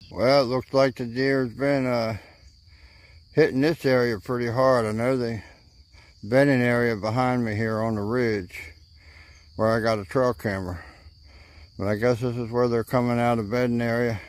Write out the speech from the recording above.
Well, it looks like the deer's been hitting this area pretty hard. I know the bedding area behind me here on the ridge where I got a trail camera. But I guess this is where they're coming out of bedding area.